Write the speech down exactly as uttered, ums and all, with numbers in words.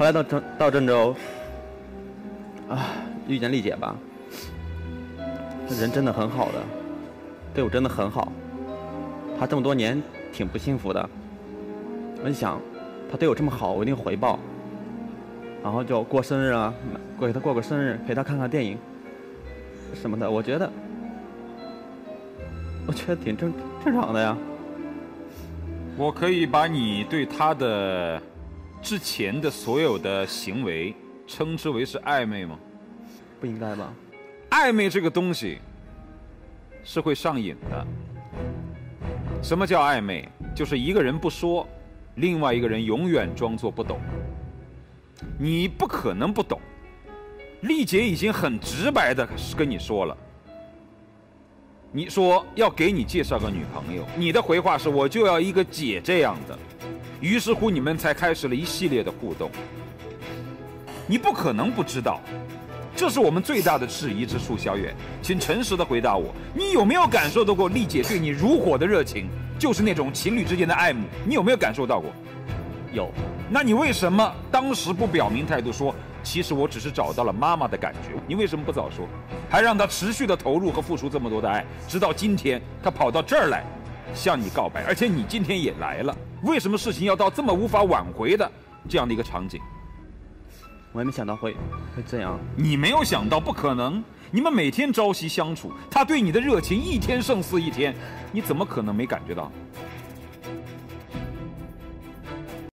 后来到郑到郑州，啊，遇见丽姐吧，这人真的很好的，对我真的很好。她这么多年挺不幸福的，我就想，她对我这么好，我一定回报。然后就过生日啊，过给她过个生日，陪她看看电影什么的。我觉得，我觉得挺正正常的呀。 我可以把你对她的之前的所有的行为称之为是暧昧吗？ 不应该吧？ 暧昧这个东西是会上瘾的。什么叫暧昧？就是一个人不说，另外一个人永远装作不懂。你不可能不懂，丽姐已经很直白的跟你说了，你说要给你介绍个女朋友，你的回话是我就要一个姐这样的，于是乎你们才开始了一系列的互动。你不可能不知道，这是我们最大的质疑之处。小远，请诚实的回答我，你有没有感受到过丽姐对你如火的热情，就是那种情侣之间的爱慕，你有没有感受到过？ 有。 那你为什么当时不表明态度说，其实我只是找到了妈妈的感觉？你为什么不早说？还让她持续的投入和付出这么多的爱，直到今天她跑到这儿来向你告白，而且你今天也来了，为什么事情要到这么无法挽回的这样的一个场景？ 我也没想到会会这样。 你没有想到，不可能。你们每天朝夕相处，他对你的热情一天胜似一天，你怎么可能没感觉到？